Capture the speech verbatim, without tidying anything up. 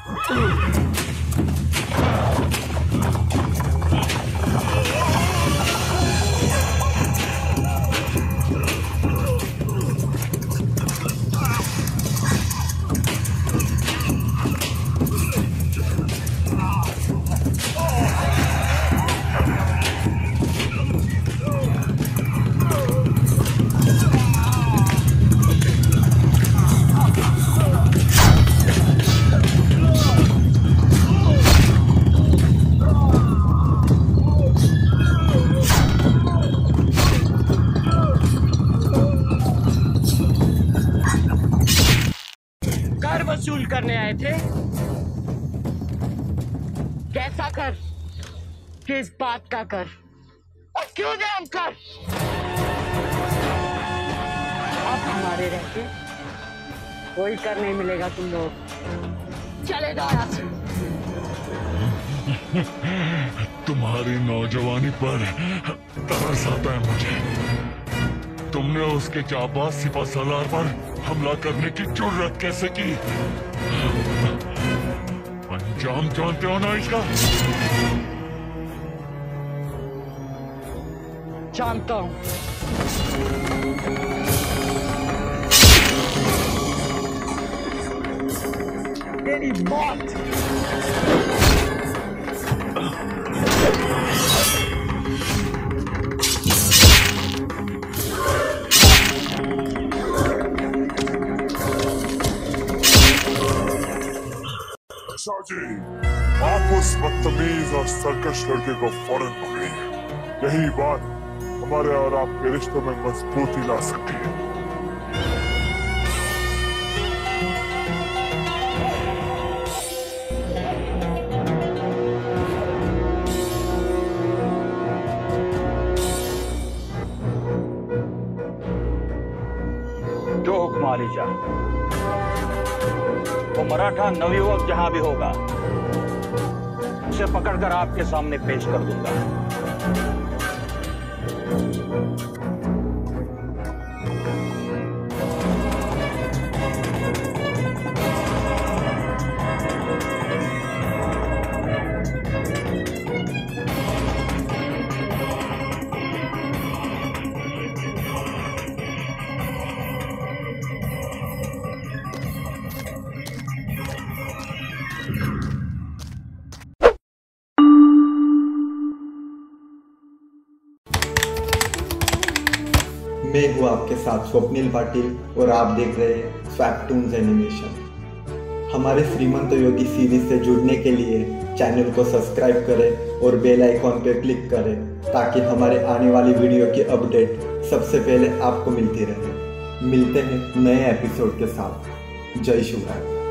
वसूल करने आए थे। कैसा कर, किस बात का कर और क्यों नाम कर। अब हमारे रहते कोई कर नहीं मिलेगा तुम लोग। चले जाओ यहाँ से। तुम्हारी नौजवानी पर तरस आता है मुझे। तुमने उसके जाबाज सिपा सलार पर हमला करने की जुर्रत कैसे की? अंजाम जानते हो ना इसका? जानता हूं। तेरी मौत जी, आप उस बदतमीज और सरकश लड़के को फौरन पकड़िए। यही बात हमारे और आपके रिश्तों में मजबूती ला सकती है। जो हुक्म आली जा, वो मराठा नवयुवक जहां भी होगा उसे पकड़कर आपके सामने पेश कर दूंगा। मैं हूँ आपके साथ स्वप्निल पाटिल और आप देख रहे हैं स्वैपटून्स एनिमेशन। हमारे श्रीमंत योगी सीरीज से जुड़ने के लिए चैनल को सब्सक्राइब करें और बेल आइकॉन पर क्लिक करें ताकि हमारे आने वाली वीडियो की अपडेट सबसे पहले आपको मिलती रहे। मिलते हैं नए एपिसोड के साथ। जय शिवराय।